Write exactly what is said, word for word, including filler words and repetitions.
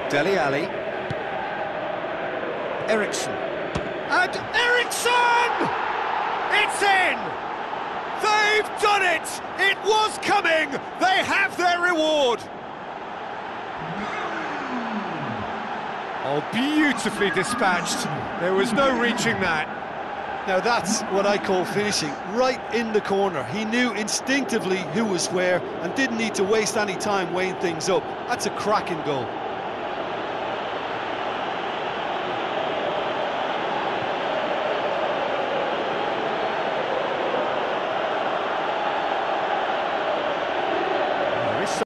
Dele Alli. Ericsson. And Ericsson! It's in! They've done it! It was coming! They have their reward! Oh, beautifully dispatched. There was no reaching that. Now that's what I call finishing, right in the corner. He knew instinctively who was where and didn't need to waste any time weighing things up. That's a cracking goal.